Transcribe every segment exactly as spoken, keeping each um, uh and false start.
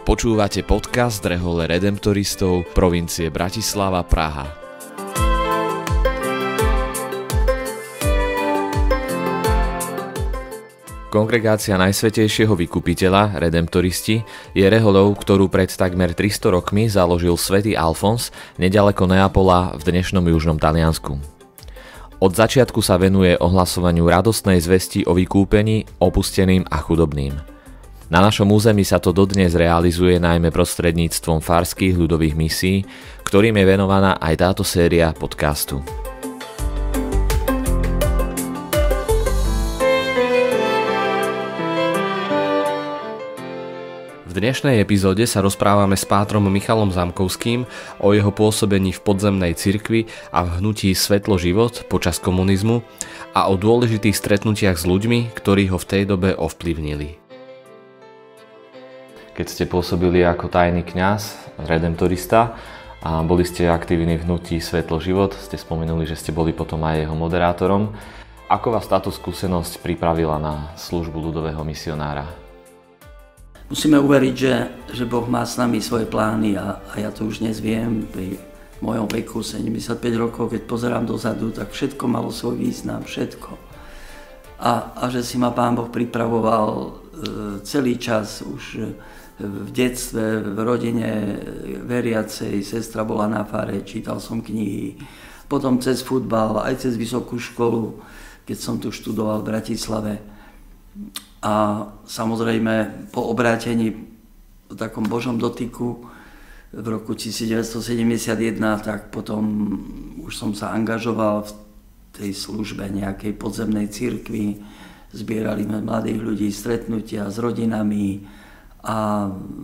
Počúvate podcast Rehole redemptoristov provincie Bratislava, Praha. Kongregácia Najsvätejšieho vykupiteľa, redemptoristi, je rehoľou, ktorú pred takmer tristo rokmi založil svätý Alfons neďaleko Neapola v dnešnom južnom Taliansku. Od začiatku sa venuje ohlasovaniu radostnej zvesti o vykúpení opusteným a chudobným. Na našom území sa to dodnes realizuje najmä prostredníctvom farských ľudových misií, ktorým je venovaná aj táto séria podcastu. V dnešnej epizóde sa rozprávame s pátrom Michalom Zamkovským o jeho pôsobení v podzemnej cirkvi a v hnutí Svetlo život počas komunizmu a o dôležitých stretnutiach s ľuďmi, ktorí ho v tej dobe ovplyvnili. Keď ste pôsobili ako tajný kňaz, redemptorista a boli ste aktívni v hnutí Svetlo život, ste spomenuli, že ste boli potom aj jeho moderátorom. Ako vás táto skúsenosť pripravila na službu ľudového misionára? Musíme uveriť, že, že Boh má s nami svoje plány a, a ja to už dnes viem. Pri mojom veku sedemdesiatpäť rokov, keď pozerám dozadu, tak všetko malo svoj význam, všetko. A, a že si ma Pán Boh pripravoval e, celý čas už v detstve, v rodine veriacej, sestra bola na fare, čítal som knihy, potom cez futbal, aj cez vysokú školu, keď som tu študoval v Bratislave. A samozrejme po obrátení v takom Božom dotyku v roku devätnásťsedemdesiatjeden, tak potom už som sa angažoval v tej službe nejakej podzemnej cirkvi. Zbierali sme mladých ľudí, stretnutia s rodinami a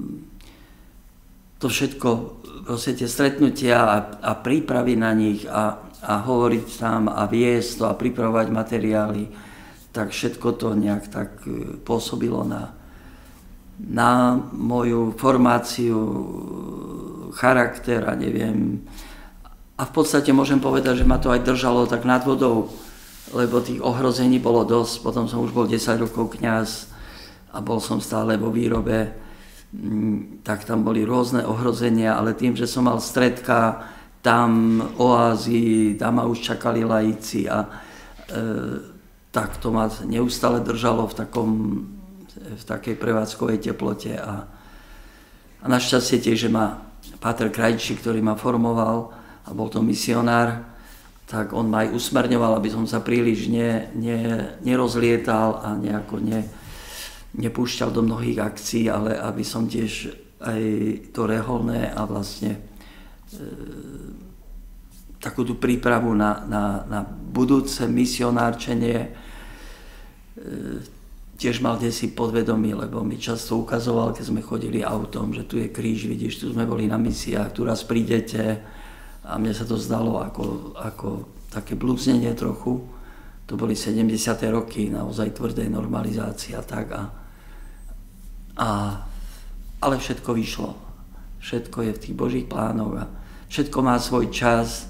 to všetko, proste tie stretnutia a, a prípravy na nich a, a hovoriť tam a viesť to a pripravovať materiály, tak všetko to nejak tak pôsobilo na, na moju formáciu, charakter a neviem. A v podstate môžem povedať, že ma to aj držalo tak nad vodou, lebo tých ohrození bolo dosť. Potom som už bol desať rokov kňaz a bol som stále vo výrobe, tak tam boli rôzne ohrozenia, ale tým, že som mal stredka, tam oázy, tam ma už čakali laici a e, tak to ma neustále držalo v, takom, v takej prevádzkovej teplote. A, a našťastie tiež, že ma páter Krajčí, ktorý ma formoval a bol to misionár, tak on ma aj usmerňoval, aby som sa príliš ne, ne, nerozlietal a nejako ne, nepúšťal do mnohých akcií, ale aby som tiež aj to reholné a vlastne e, takú tú prípravu na, na, na budúce misionárčenie e, tiež mal desi podvedomí, lebo mi často ukazoval, keď sme chodili autom, že tu je kríž, vidíš, tu sme boli na misiách, tu raz prídete a mne sa to zdalo ako, ako také blúznenie trochu. To boli sedemdesiate roky, naozaj tvrdé normalizácia tak a A, ale všetko vyšlo. Všetko je v tých Božích plánoch a všetko má svoj čas.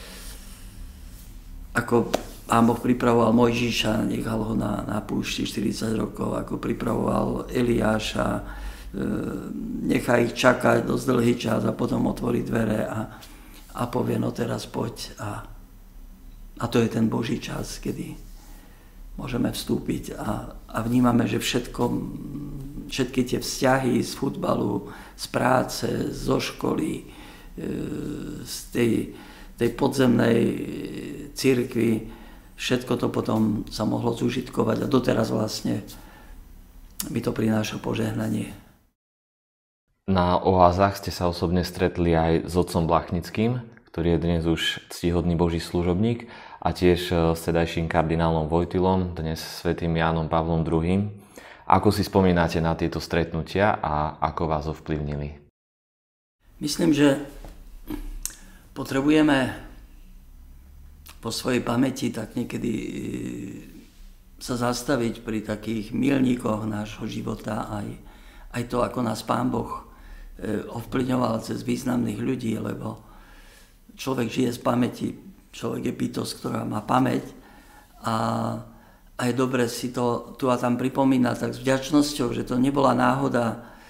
Ako Pán Boh pripravoval Mojžiša, nechal ho na, na púšti štyridsať rokov, ako pripravoval Eliáša, e, nechá ich čakať dosť dlhý čas a potom otvorí dvere a, a povie, no teraz poď. A, a to je ten Boží čas, kedy môžeme vstúpiť a, a vnímame, že všetko, všetky tie vzťahy z futbalu, z práce, zo školy, z tej, tej podzemnej cirkvi, všetko to potom sa mohlo zúžitkovať a doteraz vlastne mi to prináša požehnanie. Na oázach ste sa osobne stretli aj s otcom Blachnickým, ktorý je dnes už ctihodný Boží služobník, a tiež s tedajším kardinálom Vojtilom, dnes svätým Jánom Pavlom druhým. Ako si spomínate na tieto stretnutia a ako vás ovplyvnili? Myslím, že potrebujeme po svojej pamäti tak niekedy sa zastaviť pri takých milníkoch nášho života, aj, aj to, ako nás Pán Boh ovplyvňoval cez významných ľudí, lebo človek žije z pamäti, človek je bytosť, ktorá má pamäť a, a je dobre si to tu a tam pripomínať tak s vďačnosťou, že to nebola náhoda a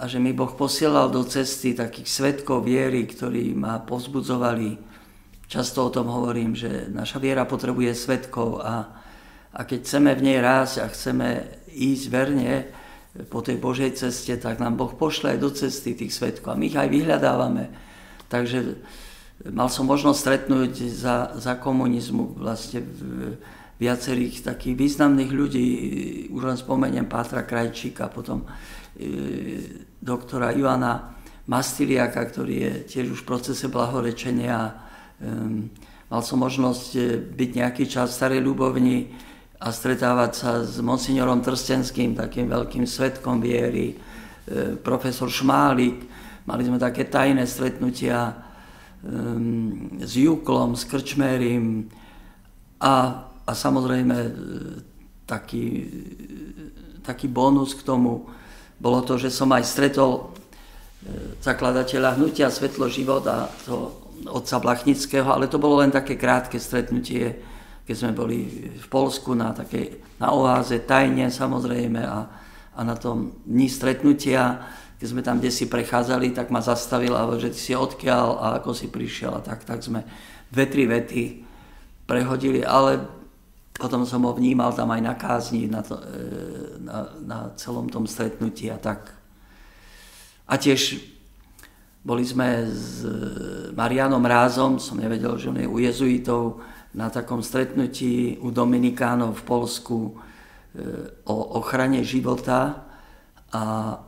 a že mi Boh posielal do cesty takých svedkov viery, ktorí ma povzbudzovali. Často o tom hovorím, že naša viera potrebuje svedkov a, a keď chceme v nej rásť a chceme ísť verne po tej Božej ceste, tak nám Boh pošle aj do cesty tých svedkov a my ich aj vyhľadávame. Takže mal som možnosť stretnúť za, za komunizmu vlastne viacerých takých významných ľudí. Už len spomeniem Pátra Krajčíka, potom e, doktora Ivana Mastiliaka, ktorý je tiež už v procese blahorečenia. E, mal som možnosť byť nejaký čas v Starej Ľubovni a stretávať sa s monsignorom Trstenským, takým veľkým svedkom viery, e, profesor Šmálik. Mali sme také tajné stretnutia um, s Juklom, s Krčmérim a, a samozrejme taký, taký bonus k tomu bolo to, že som aj stretol zakladateľa hnutia Svetlo života, to otca Blachnického, ale to bolo len také krátke stretnutie, keď sme boli v Poľsku na, takej, na oáze, tajne samozrejme a, a na tom dni stretnutia, keď sme tam kdesi prechádzali, tak ma zastavil a že ty si odkiaľ a ako si prišiel a tak, tak sme dve, tri vety prehodili, ale potom som ho vnímal tam aj na kázni, na, to, na, na celom tom stretnutí a tak. A tiež boli sme s Marianom Rázom, som nevedel, že on je u jezuitov, na takom stretnutí u Dominikánov v Poľsku o ochrane života a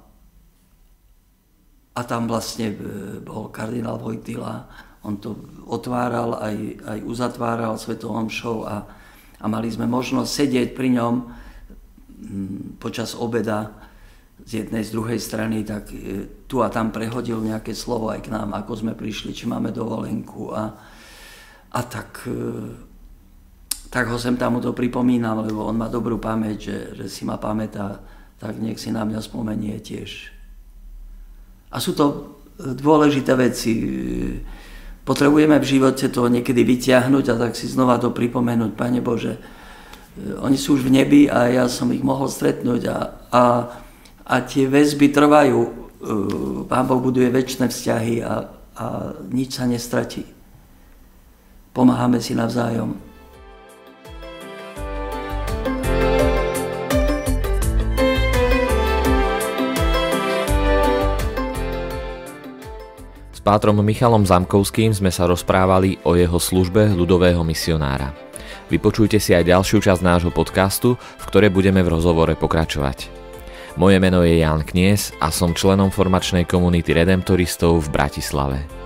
A tam vlastne bol kardinál Wojtyla, on to otváral, aj, aj uzatváral svetou omšou a, a mali sme možnosť sedieť pri ňom počas obeda z jednej, z druhej strany, tak tu a tam prehodil nejaké slovo aj k nám, ako sme prišli, či máme dovolenku a, a tak, tak ho sem tam mu to pripomínam, lebo on má dobrú pamäť, že, že si ma pamätá, tak nech si na mňa spomenie tiež. A sú to dôležité veci. Potrebujeme v živote to niekedy vyťahnuť a tak si znova to pripomenúť. Pane Bože, oni sú už v nebi a ja som ich mohol stretnúť a, a, a tie väzby trvajú. Pán Boh buduje večné vzťahy a, a nič sa nestratí. Pomáhame si navzájom. S pátrom Michalom Zamkovským sme sa rozprávali o jeho službe ľudového misionára. Vypočujte si aj ďalšiu časť nášho podcastu, v ktorej budeme v rozhovore pokračovať. Moje meno je Ján Knies a som členom formačnej komunity redemptoristov v Bratislave.